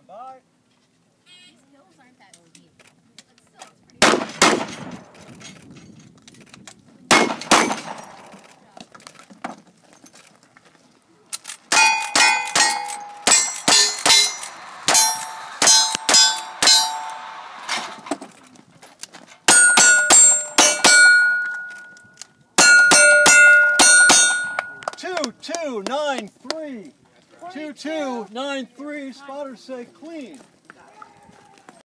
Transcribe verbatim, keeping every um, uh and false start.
Stand by. These hills aren't that steep. But still, it's pretty Two, two, nine, three. Two, two, nine, three. Spotters say clean.